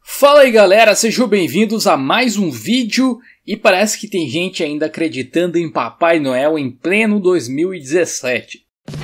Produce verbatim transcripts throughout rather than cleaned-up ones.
Fala aí galera, sejam bem-vindos a mais um vídeo e parece que tem gente ainda acreditando em Papai Noel em pleno dois mil e dezessete.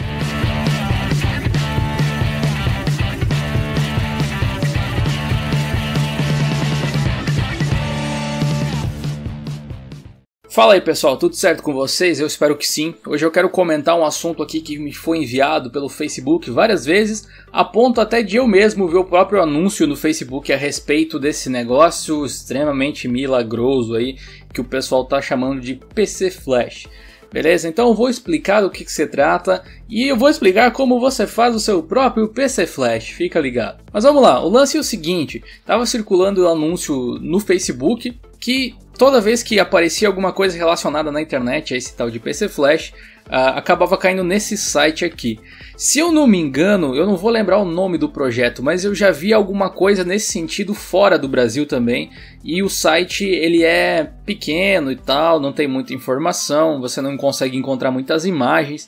Fala aí pessoal, tudo certo com vocês? Eu espero que sim. Hoje eu quero comentar um assunto aqui que me foi enviado pelo Facebook várias vezes, a ponto até de eu mesmo ver o próprio anúncio no Facebook a respeito desse negócio extremamente milagroso aí, que o pessoal tá chamando de P C Flash. Beleza? Então eu vou explicar do que, que se trata e eu vou explicar como você faz o seu próprio P C Flash, fica ligado. Mas vamos lá, o lance é o seguinte, estava circulando o anúncio no Facebook que toda vez que aparecia alguma coisa relacionada na internet a esse tal de P C Flash, uh, acabava caindo nesse site aqui. Se eu não me engano, eu não vou lembrar o nome do projeto, mas eu já vi alguma coisa nesse sentido fora do Brasil também. E o site ele é pequeno e tal, não tem muita informação, você não consegue encontrar muitas imagens.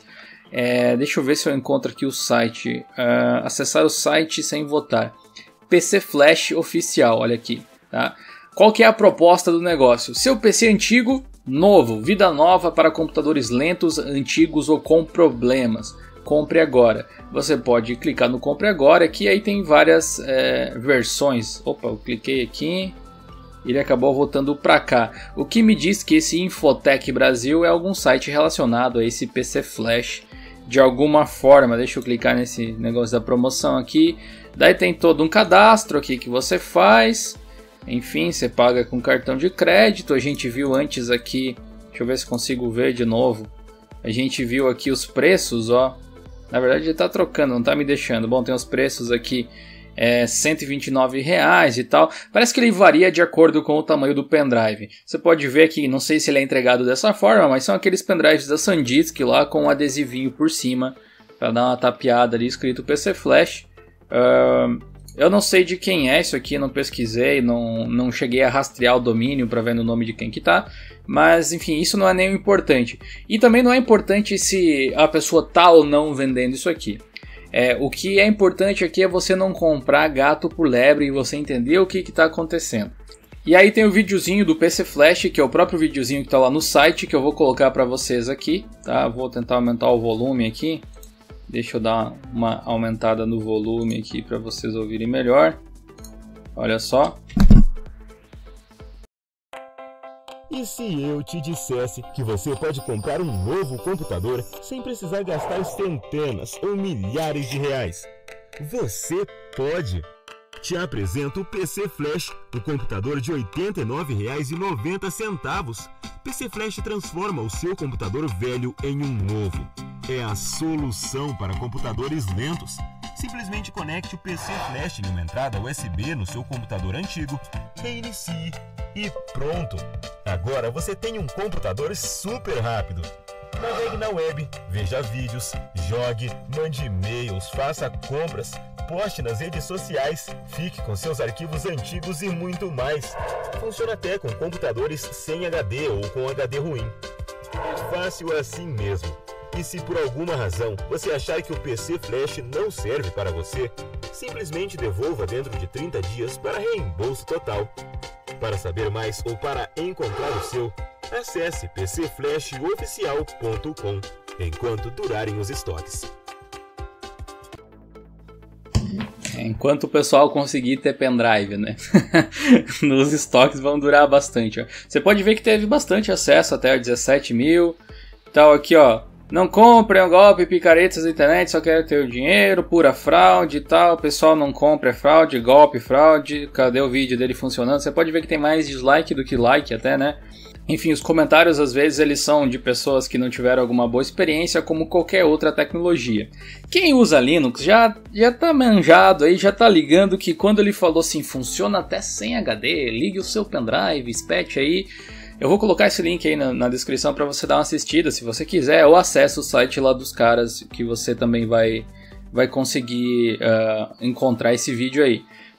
É, deixa eu ver se eu encontro aqui o site. Uh, acessar o site sem votar. P C Flash oficial, olha aqui, tá? Qual que é a proposta do negócio? Seu P C antigo, novo, vida nova para computadores lentos, antigos ou com problemas. Compre agora. Você pode clicar no Compre Agora, que aí tem várias é, versões. Opa, eu cliquei aqui, ele acabou voltando para cá. O que me diz que esse Infotech Brasil é algum site relacionado a esse P C Flash de alguma forma. Deixa eu clicar nesse negócio da promoção aqui. Daí tem todo um cadastro aqui que você faz. Enfim, você paga com cartão de crédito. A gente viu antes aqui, deixa eu ver se consigo ver de novo. A gente viu aqui os preços, ó. Na verdade ele está trocando, não está me deixando. Bom, tem os preços aqui, é, cento e vinte e nove reais e tal. Parece que ele varia de acordo com o tamanho do pendrive. Você pode ver aqui, não sei se ele é entregado dessa forma, mas são aqueles pendrives da SanDisk lá com um adesivinho por cima, para dar uma tapeada ali, escrito P C Flash. Uh, Eu não sei de quem é isso aqui, não pesquisei, não, não cheguei a rastrear o domínio para ver no nome de quem que tá. Mas enfim, isso não é nem o importante. E também não é importante se a pessoa tá ou não vendendo isso aqui. É, o que é importante aqui é você não comprar gato por lebre e você entender o que que tá acontecendo. E aí tem o videozinho do P C Flash, que é o próprio videozinho que tá lá no site, que eu vou colocar para vocês aqui, tá? Vou tentar aumentar o volume aqui. Deixa eu dar uma aumentada no volume aqui para vocês ouvirem melhor. Olha só. E se eu te dissesse que você pode comprar um novo computador sem precisar gastar centenas ou milhares de reais? Você pode! Te apresento o P C Flash, um computador de oitenta e nove reais e noventa centavos. P C Flash transforma o seu computador velho em um novo. É a solução para computadores lentos. Simplesmente conecte o P C Flash em uma entrada U S B no seu computador antigo, reinicie e pronto! Agora você tem um computador super rápido. Navegue na web, veja vídeos, jogue, mande e-mails, faça compras, poste nas redes sociais, fique com seus arquivos antigos e muito mais. Funciona até com computadores sem H D ou com H D ruim. É fácil assim mesmo. E se por alguma razão você achar que o P C Flash não serve para você, simplesmente devolva dentro de trinta dias para reembolso total. Para saber mais ou para encontrar o seu, acesse p c flash oficial ponto com enquanto durarem os estoques. Enquanto o pessoal conseguir ter pendrive, né? Nos estoques vão durar bastante, ó. Você pode ver que teve bastante acesso até dezessete mil. Tal aqui, ó. Não compre um golpe, picaretas da internet, só quero ter o dinheiro, pura fraude e tal. Pessoal, não compre, é fraude, golpe, fraude. Cadê o vídeo dele funcionando? Você pode ver que tem mais dislike do que like até, né? Enfim, os comentários às vezes eles são de pessoas que não tiveram alguma boa experiência, como qualquer outra tecnologia. Quem usa Linux já, já tá manjado aí, já tá ligando que quando ele falou assim, funciona até sem H D, ligue o seu pendrive, espete aí. Eu vou colocar esse link aí na, na descrição para você dar uma assistida se você quiser, ou acesse o site lá dos caras que você também vai, vai conseguir uh, encontrar esse vídeo aí.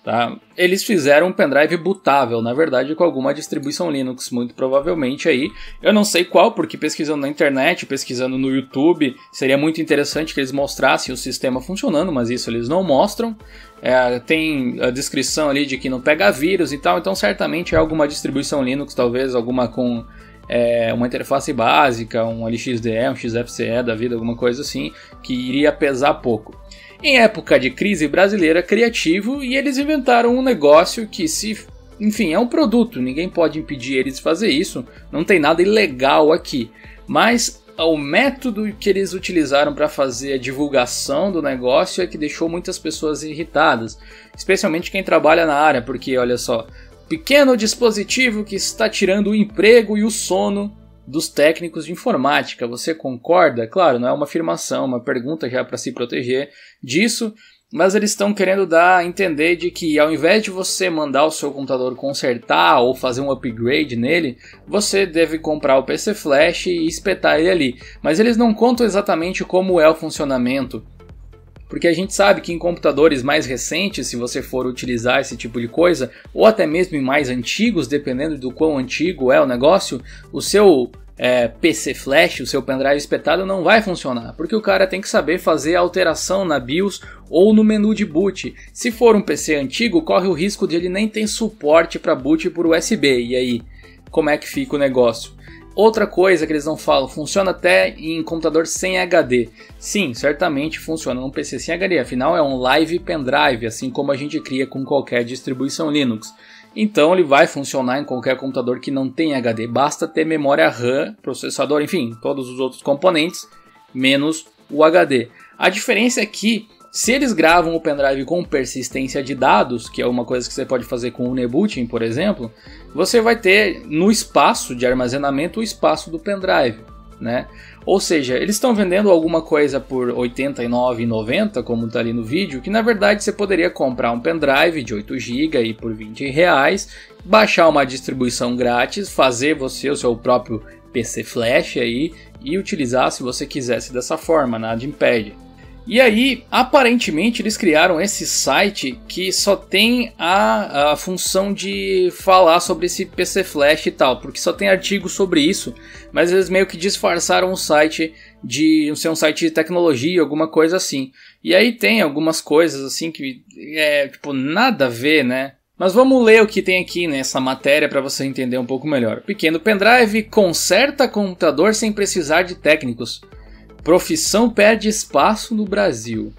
Tá? Eles fizeram um pendrive bootável, na verdade, com alguma distribuição Linux, muito provavelmente aí. Eu não sei qual, porque pesquisando na internet, pesquisando no YouTube, seria muito interessante que eles mostrassem o sistema funcionando, mas isso eles não mostram. É, tem a descrição ali de que não pega vírus e tal, então certamente é alguma distribuição Linux, talvez alguma com é, uma interface básica, um L X D E, um X F C E da vida, alguma coisa assim, que iria pesar pouco. Em época de crise brasileira, criativo, e eles inventaram um negócio que, se, enfim, é um produto, ninguém pode impedir eles de fazer isso, não tem nada ilegal aqui, mas o método que eles utilizaram para fazer a divulgação do negócio é que deixou muitas pessoas irritadas, especialmente quem trabalha na área, porque olha só, pequeno dispositivo que está tirando o emprego e o sono dos técnicos de informática. Você concorda? Claro, não é uma afirmação, uma pergunta já para se proteger disso, mas eles estão querendo dar a entender de que ao invés de você mandar o seu computador consertar ou fazer um upgrade nele, você deve comprar o P C Flash e espetar ele ali. Mas eles não contam exatamente como é o funcionamento, porque a gente sabe que em computadores mais recentes, se você for utilizar esse tipo de coisa, ou até mesmo em mais antigos, dependendo do quão antigo é o negócio, o seu é, P C Flash, o seu pendrive espetado não vai funcionar, porque o cara tem que saber fazer a alteração na BIOS ou no menu de boot. Se for um P C antigo, corre o risco de ele nem ter suporte para boot por U S B, e aí, como é que fica o negócio? Outra coisa que eles não falam, funciona até em computador sem H D. Sim, certamente funciona num P C sem H D, afinal é um live pendrive, assim como a gente cria com qualquer distribuição Linux. Então ele vai funcionar em qualquer computador que não tem H D, basta ter memória RAM, processador, enfim, todos os outros componentes, menos o H D. A diferença é que, se eles gravam o pendrive com persistência de dados, que é uma coisa que você pode fazer com o Unebooting, por exemplo, você vai ter no espaço de armazenamento o espaço do pendrive, né? Ou seja, eles estão vendendo alguma coisa por oitenta e nove reais e noventa centavos, como está ali no vídeo, que na verdade você poderia comprar um pendrive de oito gigas aí por vinte reais, baixar uma distribuição grátis, fazer você o seu próprio P C Flash aí e utilizar se você quisesse dessa forma, nada impede. E aí, aparentemente, eles criaram esse site que só tem a, a função de falar sobre esse P C Flash e tal, porque só tem artigo sobre isso, mas eles meio que disfarçaram o site de ser um site de tecnologia, alguma coisa assim. E aí tem algumas coisas assim que é tipo nada a ver, né? Mas vamos ler o que tem aqui nessa matéria para você entender um pouco melhor. Pequeno pendrive conserta computador sem precisar de técnicos. Profissão perde espaço no Brasil.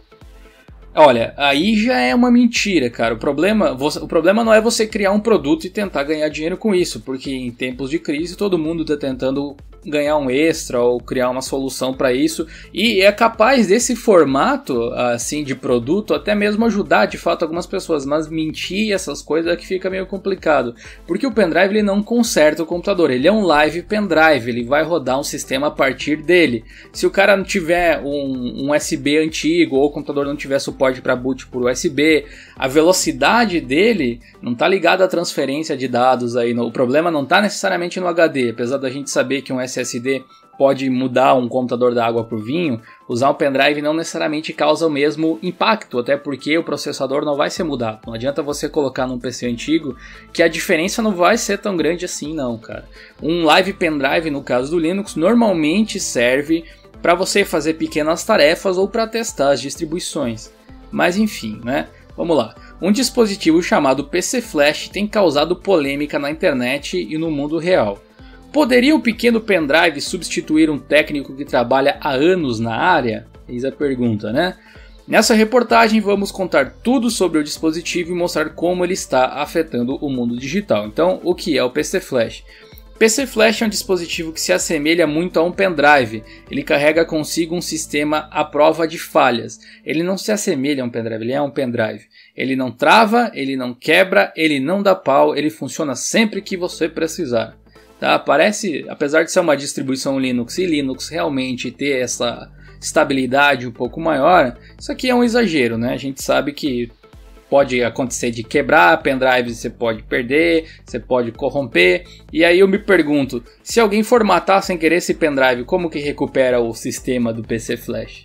Olha, aí já é uma mentira, cara. O problema, você, o problema não é você criar um produto e tentar ganhar dinheiro com isso, porque em tempos de crise todo mundo está tentando ganhar um extra ou criar uma solução para isso, e é capaz desse formato assim de produto até mesmo ajudar de fato algumas pessoas, mas mentir essas coisas é que fica meio complicado, porque o pendrive ele não conserta o computador, ele é um live pendrive, ele vai rodar um sistema a partir dele. Se o cara não tiver um, um U S B antigo ou o computador não tiver suporte para boot por U S B, a velocidade dele não está ligada à transferência de dados aí, no, o problema não está necessariamente no H D, apesar da gente saber que um S S D pode mudar um computador da água para o vinho, usar um pendrive não necessariamente causa o mesmo impacto, até porque o processador não vai ser mudado. Não adianta você colocar num P C antigo que a diferença não vai ser tão grande assim não, cara. Um live pendrive, no caso do Linux, normalmente serve para você fazer pequenas tarefas ou para testar as distribuições. Mas enfim, né? Vamos lá. Um dispositivo chamado P C Flash tem causado polêmica na internet e no mundo real. Poderia um pequeno pendrive substituir um técnico que trabalha há anos na área? Eis a pergunta, né? Nessa reportagem vamos contar tudo sobre o dispositivo e mostrar como ele está afetando o mundo digital. Então, o que é o P C Flash? P C Flash é um dispositivo que se assemelha muito a um pendrive. Ele carrega consigo um sistema à prova de falhas. Ele não se assemelha a um pendrive, ele é um pendrive. Ele não trava, ele não quebra, ele não dá pau, ele funciona sempre que você precisar. Tá? Parece, apesar de ser uma distribuição Linux e Linux realmente ter essa estabilidade um pouco maior, isso aqui é um exagero, né? A gente sabe que pode acontecer de quebrar, pendrive você pode perder, você pode corromper, e aí eu me pergunto, se alguém formatar sem querer esse pendrive, como que recupera o sistema do P C Flash?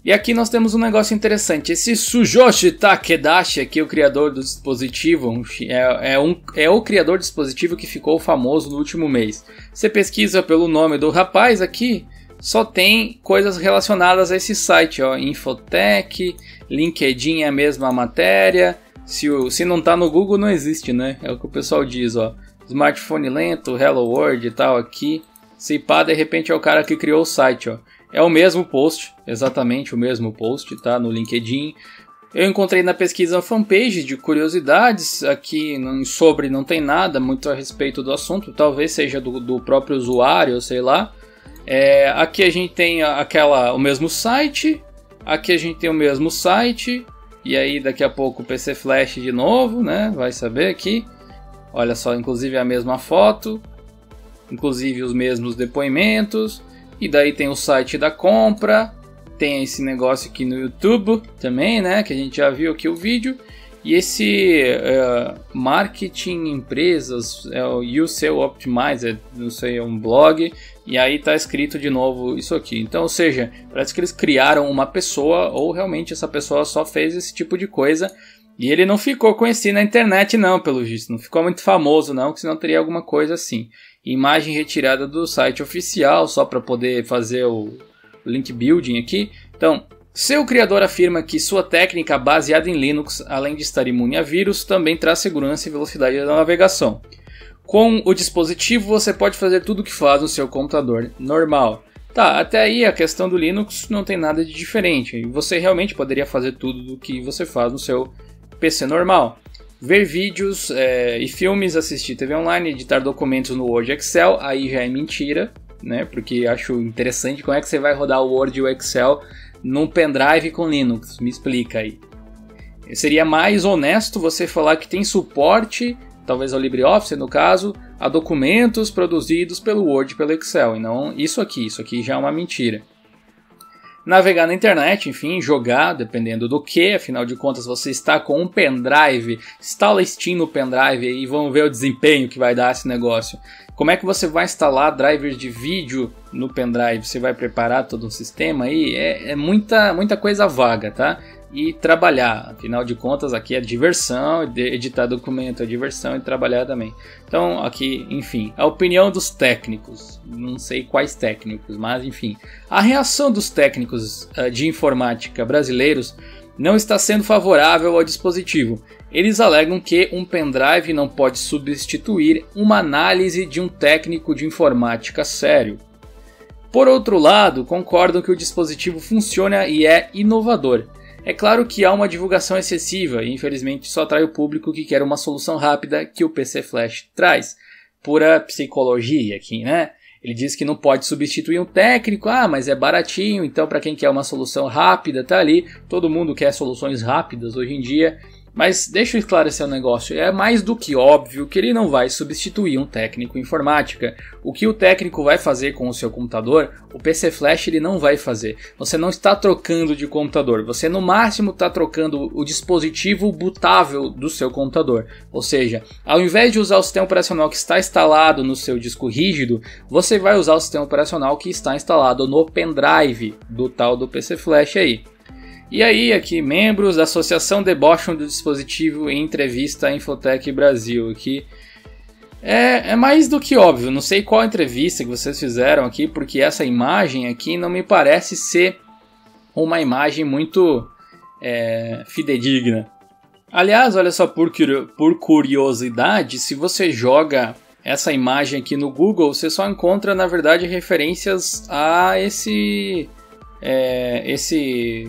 E aqui nós temos um negócio interessante. Esse Tsuyoshi Takedashi aqui, o criador do dispositivo, é, é, um, é o criador do dispositivo que ficou famoso no último mês. Você pesquisa pelo nome do rapaz aqui, só tem coisas relacionadas a esse site, ó, Infotech, LinkedIn é a mesma matéria. Se, o, se não tá no Google não existe, né? É o que o pessoal diz, ó. Smartphone lento, Hello World e tal aqui. Se pá, de repente é o cara que criou o site, ó. É o mesmo post, exatamente o mesmo post, tá? No LinkedIn. Eu encontrei na pesquisa fanpage de curiosidades. Aqui não, sobre não tem nada muito a respeito do assunto. Talvez seja do, do próprio usuário, sei lá. É, aqui a gente tem aquela, o mesmo site. Aqui a gente tem o mesmo site. E aí daqui a pouco o P C Flash de novo, né? Vai saber aqui. Olha só, inclusive a mesma foto. Inclusive os mesmos depoimentos. E daí tem o site da compra, tem esse negócio aqui no YouTube também, né, que a gente já viu aqui o vídeo. E esse uh, Marketing Empresas, é o U S E O Optimizer, não sei, é um blog. E aí tá escrito de novo isso aqui. Então, ou seja, parece que eles criaram uma pessoa ou realmente essa pessoa só fez esse tipo de coisa. E ele não ficou conhecido na internet não, pelo visto. Não ficou muito famoso não, que senão teria alguma coisa assim. Imagem retirada do site oficial, só para poder fazer o link building aqui. Então, seu criador afirma que sua técnica baseada em Linux, além de estar imune a vírus, também traz segurança e velocidade da navegação. Com o dispositivo, você pode fazer tudo o que faz no seu computador normal. Tá, até aí a questão do Linux não tem nada de diferente. E você realmente poderia fazer tudo o que você faz no seu P C normal. Ver vídeos é, e filmes, assistir T V online, editar documentos no Word e Excel, aí já é mentira, né? Porque acho interessante como é que você vai rodar o Word e o Excel num pendrive com Linux, me explica aí. Seria mais honesto você falar que tem suporte, talvez ao LibreOffice no caso, a documentos produzidos pelo Word e pelo Excel, e não isso aqui, isso aqui já é uma mentira. Navegar na internet, enfim, jogar, dependendo do que, afinal de contas você está com um pendrive, instala Steam no pendrive e vamos ver o desempenho que vai dar esse negócio. Como é que você vai instalar drivers de vídeo no pendrive? Você vai preparar todo um sistema aí? É, é muita, muita coisa vaga, tá? E trabalhar, afinal de contas aqui é diversão, editar documento é diversão e trabalhar também. Então aqui, enfim, a opinião dos técnicos, não sei quais técnicos, mas enfim. A reação dos técnicos uh, de informática brasileiros não está sendo favorável ao dispositivo. Eles alegam que um pendrive não pode substituir uma análise de um técnico de informática sério. Por outro lado, concordam que o dispositivo funciona e é inovador. É claro que há uma divulgação excessiva e infelizmente só atrai o público que quer uma solução rápida que o P C Flash traz. Pura psicologia aqui, né? Ele diz que não pode substituir um técnico, ah, mas é baratinho, então para quem quer uma solução rápida, tá ali. Todo mundo quer soluções rápidas hoje em dia. Mas deixa eu esclarecer um negócio, é mais do que óbvio que ele não vai substituir um técnico em informática. O que o técnico vai fazer com o seu computador, o P C Flash ele não vai fazer. Você não está trocando de computador, você no máximo está trocando o dispositivo bootável do seu computador. Ou seja, ao invés de usar o sistema operacional que está instalado no seu disco rígido, você vai usar o sistema operacional que está instalado no pendrive do tal do P C Flash aí. E aí, aqui, membros da associação debocham do dispositivo em entrevista à Infotech Brasil. Aqui é, é mais do que óbvio, não sei qual entrevista que vocês fizeram aqui, porque essa imagem aqui não me parece ser uma imagem muito é, fidedigna. Aliás, olha só, por, por curiosidade, se você joga essa imagem aqui no Google, você só encontra, na verdade, referências a esse... É, esse...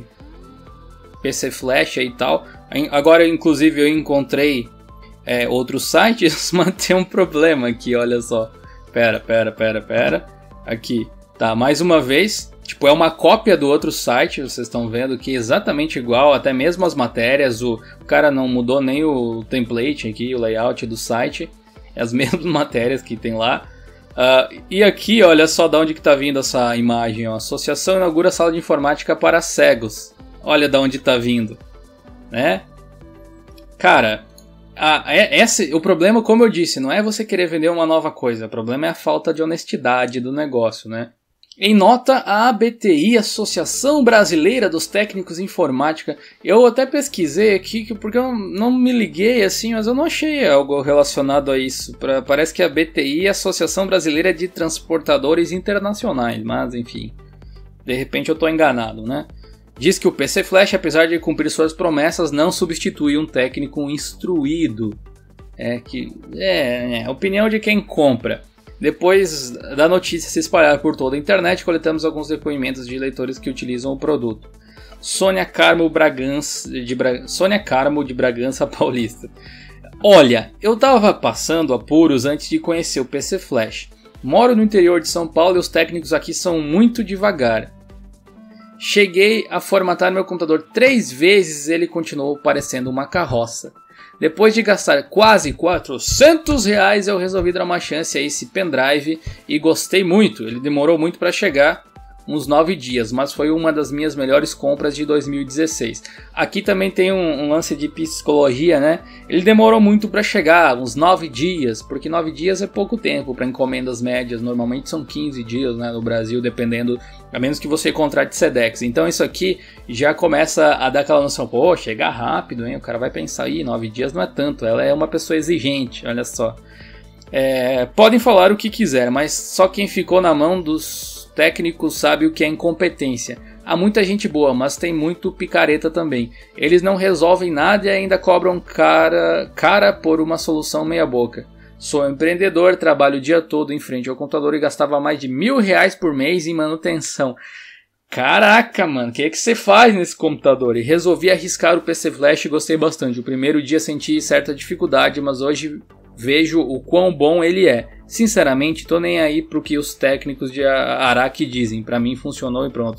P C Flash e tal. Agora, inclusive, eu encontrei é, outros sites, mas tem um problema aqui, olha só. Pera, pera, pera, pera. Aqui, tá, mais uma vez. Tipo, é uma cópia do outro site, vocês estão vendo que é exatamente igual, até mesmo as matérias. O, o cara não mudou nem o template aqui, o layout do site. É as mesmas matérias que tem lá. Uh, e aqui, olha só de onde que tá vindo essa imagem. Ó. Associação inaugura sala de informática para cegos. Olha de onde tá vindo, né? Cara, a, é, esse, o problema, como eu disse, não é você querer vender uma nova coisa. O problema é a falta de honestidade do negócio, né? Em nota, a A B T I, Associação Brasileira dos Técnicos em Informática, eu até pesquisei aqui, porque eu não me liguei assim, mas eu não achei algo relacionado a isso. Pra, parece que a A B T I é a Associação Brasileira de Transportadores Internacionais, mas enfim, de repente eu estou enganado, né? Diz que o P C Flash, apesar de cumprir suas promessas, não substitui um técnico instruído. É que é, é a opinião de quem compra. Depois da notícia se espalhar por toda a internet, coletamos alguns depoimentos de leitores que utilizam o produto. Sônia Carmo, Bragança, de Bra... Sônia Carmo de Bragança Paulista. Olha, eu tava passando apuros antes de conhecer o P C Flash. Moro no interior de São Paulo e os técnicos aqui são muito devagar. Cheguei a formatar meu computador três vezes e ele continuou parecendo uma carroça. Depois de gastar quase quatrocentos reais, eu resolvi dar uma chance a esse pendrive e gostei muito. Ele demorou muito para chegar, uns nove dias, mas foi uma das minhas melhores compras de dois mil e dezesseis. Aqui também tem um, um lance de psicologia, né? Ele demorou muito para chegar, uns nove dias, porque nove dias é pouco tempo para encomendas médias. Normalmente são quinze dias, né, no Brasil, dependendo, a menos que você contrate Sedex. Então isso aqui já começa a dar aquela noção, pô, chegar rápido, hein? O cara vai pensar, ih, nove dias não é tanto, ela é uma pessoa exigente, olha só. É, podem falar o que quiser, mas só quem ficou na mão dos técnicos sabe o que é incompetência. Há muita gente boa, mas tem muito picareta também. Eles não resolvem nada e ainda cobram cara, cara por uma solução meia boca. Sou empreendedor, trabalho o dia todo em frente ao computador e gastava mais de mil reais por mês em manutenção. Caraca, mano, o que é que você faz nesse computador? E resolvi arriscar o P C Flash e gostei bastante. O primeiro dia senti certa dificuldade, mas hoje vejo o quão bom ele é. Sinceramente, tô nem aí pro que os técnicos de Araque dizem. Pra mim funcionou e pronto.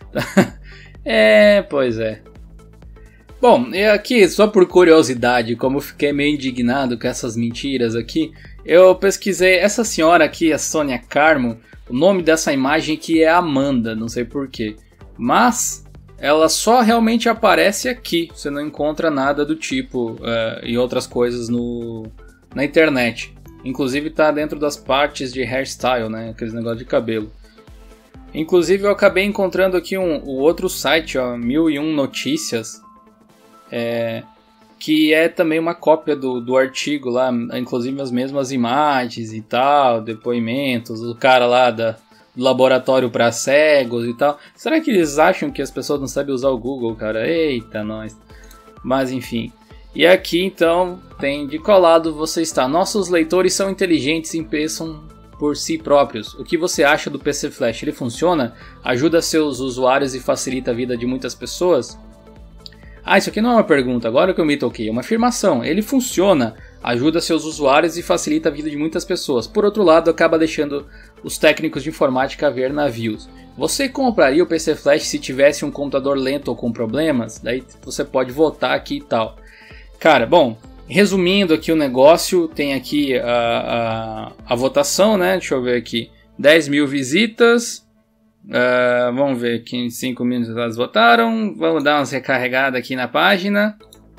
É, pois é. Bom, e aqui, só por curiosidade, como eu fiquei meio indignado com essas mentiras aqui, eu pesquisei essa senhora aqui, a Sônia Carmo. O nome dessa imagem aqui é Amanda, não sei porquê. Mas ela só realmente aparece aqui. Você não encontra nada do tipo uh, e outras coisas no, na internet. Inclusive tá dentro das partes de hairstyle, né? Aqueles negócios de cabelo. Inclusive eu acabei encontrando aqui um, um outro site, ó, mil e um Notícias. É, que é também uma cópia do, do artigo lá. Inclusive as mesmas imagens e tal, depoimentos. O cara lá da, do laboratório para cegos e tal. Será que eles acham que as pessoas não sabem usar o Google, cara? Eita, nós. Mas enfim... E aqui então tem de qual lado você está. Nossos leitores são inteligentes e pensam por si próprios. O que você acha do P C Flash? Ele funciona? Ajuda seus usuários e facilita a vida de muitas pessoas? Ah, isso aqui não é uma pergunta, agora que eu me toquei. É uma afirmação. Ele funciona, ajuda seus usuários e facilita a vida de muitas pessoas. Por outro lado, acaba deixando os técnicos de informática ver navios. Você compraria o P C Flash se tivesse um computador lento ou com problemas? Daí você pode votar aqui e tal. Cara, bom, resumindo aqui o negócio, tem aqui a, a, a votação, né? Deixa eu ver aqui, dez mil visitas, uh, vamos ver aqui, em cinco minutos elas votaram, vamos dar umas recarregadas aqui na página,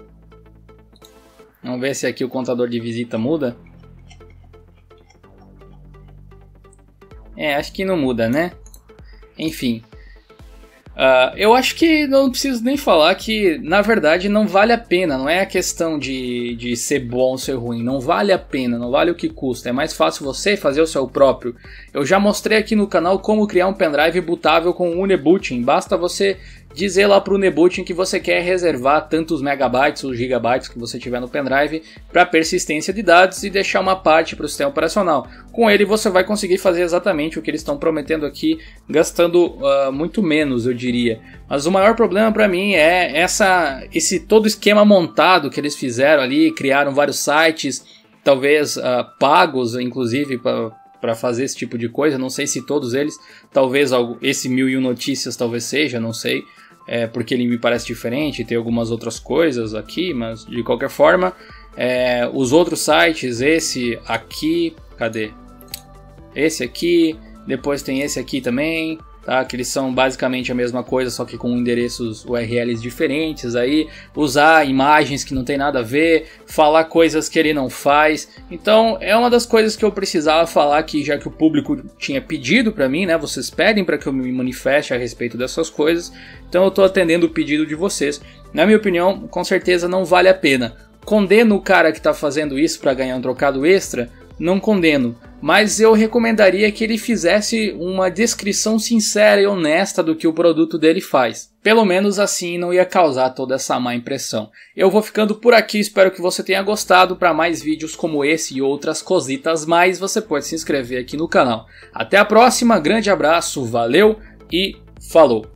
vamos ver se aqui o contador de visita muda. É, acho que não muda, né? Enfim... Uh, eu acho que não preciso nem falar que, na verdade, não vale a pena. Não é a questão de, de ser bom ou ser ruim. Não vale a pena, não vale o que custa. É mais fácil você fazer o seu próprio. Eu já mostrei aqui no canal como criar um pendrive bootável com o Unibooting. Basta você dizer lá para o Unibooting que você quer reservar tantos megabytes ou gigabytes que você tiver no pendrive para persistência de dados e deixar uma parte para o sistema operacional. Com ele você vai conseguir fazer exatamente o que eles estão prometendo aqui, gastando uh, muito menos, eu diria. Mas o maior problema para mim é essa, esse todo esquema montado que eles fizeram ali, criaram vários sites, talvez uh, pagos, inclusive, para fazer esse tipo de coisa. Não sei se todos eles, talvez esse mil e um Notícias talvez seja, não sei. É, porque ele me parece diferente, tem algumas outras coisas aqui, mas de qualquer forma, é, os outros sites, esse aqui, cadê? Esse aqui, depois tem esse aqui também, tá? Que eles são basicamente a mesma coisa, só que com endereços U R Ls diferentes, aí usar imagens que não tem nada a ver, falar coisas que ele não faz. Então é uma das coisas que eu precisava falar aqui, já que o público tinha pedido pra mim, né? Vocês pedem para que eu me manifeste a respeito dessas coisas, então eu tô atendendo o pedido de vocês. Na minha opinião, com certeza não vale a pena. Condeno o cara que tá fazendo isso para ganhar um trocado extra? Não condeno, mas eu recomendaria que ele fizesse uma descrição sincera e honesta do que o produto dele faz. Pelo menos assim não ia causar toda essa má impressão. Eu vou ficando por aqui, espero que você tenha gostado. Para mais vídeos como esse e outras cositas mais, você pode se inscrever aqui no canal. Até a próxima, grande abraço, valeu e falou!